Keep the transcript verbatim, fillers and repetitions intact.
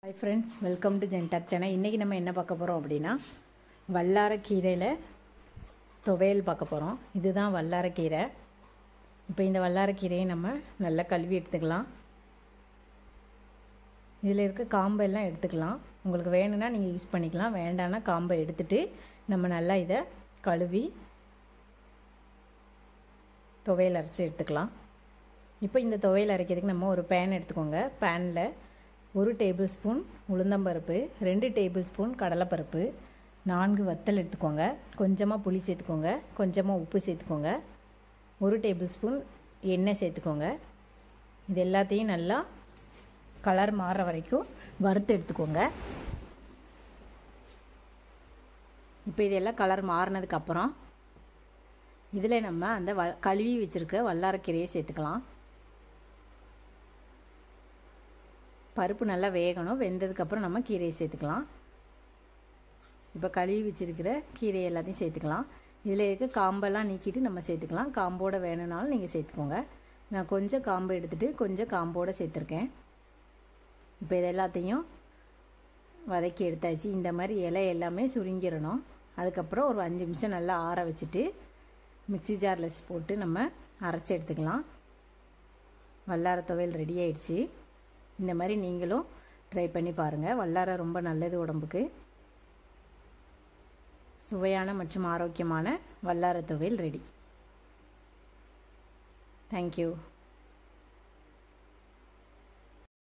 Hi friends, welcome to Gentak channel. இன்னைக்கு நம்ம என்ன பார்க்க போறோம் அப்படினா வல்லாரக்கீரையில துவையல் பார்க்க போறோம். இதுதான் வல்லாரக்கீரை. இப்போ இந்த வல்லாரக்கீரையை நம்ம நல்லா கழுவி எடுத்துக்கலாம். இதில் இருக்க காம்பை எல்லாம் எடுத்துக்கலாம். உங்களுக்கு வேணும்னா நீங்க யூஸ் பண்ணிக்கலாம். வேண்டாம்னா காம்பை எடுத்துட்டு நம்ம நல்லா இத கழுவி துவையல் அரைச்சு எடுத்துக்கலாம். இப்போ இந்த துவையல் அரைக்கிறதுக்கு நம்ம ஒரு pan எடுத்துக்கோங்க. panல ஒரு டேபிள் ஸ்பூன் உளுந்தம்பருப்பு, ரெண்டு டேபிள் ஸ்பூன் கடலைப்பருப்பு, நான்கு வத்தல் எடுத்துக்கோங்க. கொஞ்சமாக புளி சேர்த்துக்கோங்க. கொஞ்சமாக உப்பு சேர்த்துக்கோங்க. ஒரு டேபிள் ஸ்பூன் எண்ணெய் சேர்த்துக்கோங்க. இது எல்லாத்தையும் நல்லா கலர் மாற வரைக்கும் வறுத்து எடுத்துக்கோங்க. இப்போ இதெல்லாம் கலர் மாறினதுக்கப்புறம் இதில் நம்ம அந்த வ கழுவி வச்சுருக்க வல்லாரக்கீரையை சேர்த்துக்கலாம். பருப்பு நல்லா வேகணும். வெந்ததுக்கப்புறம் நம்ம கீரையை சேர்த்துக்கலாம். இப்போ கழுவி வச்சுருக்கிற கீரை எல்லாத்தையும் சேர்த்துக்கலாம். இதில் இருக்க காம்பெல்லாம் நீக்கிட்டு நம்ம சேர்த்துக்கலாம். காம்போடு வேணும்னாலும் நீங்கள் சேர்த்துக்கோங்க. நான் கொஞ்சம் காம்பு எடுத்துகிட்டு கொஞ்சம் காம்போடு சேர்த்துருக்கேன். இப்போ இது எல்லாத்தையும் வதக்கி எடுத்தாச்சு. இந்த மாதிரி இலை எல்லாமே சுருங்கிடணும். அதுக்கப்புறம் ஒரு அஞ்சு நிமிஷம் நல்லா ஆற வச்சுட்டு மிக்சி ஜாரில் போட்டு நம்ம அரைச்சி எடுத்துக்கலாம். வல்லார துவையல் ரெடி ஆயிடுச்சு. இந்த மாதிரி நீங்களும் ட்ரை பண்ணி பாருங்கள். வல்லாரை ரொம்ப நல்லது உடம்புக்கு. சுவையான மற்றும் ஆரோக்கியமான வல்லார துவையல் ரெடி. தேங்க்யூ.